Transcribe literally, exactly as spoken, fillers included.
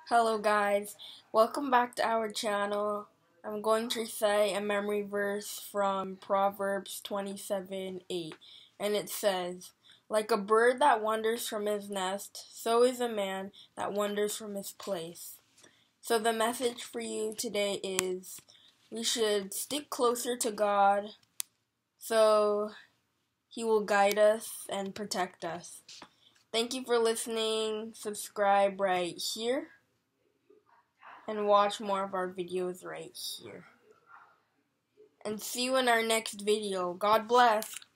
Hello guys, welcome back to our channel. I'm going to recite a memory verse from Proverbs twenty-seven eight, and it says, "Like a bird that wanders from his nest, so is a man that wanders from his place." So the message for you today is, we should stick closer to God so He will guide us and protect us. Thank you for listening. Subscribe right here. And watch more of our videos right here. And see you in our next video. God bless.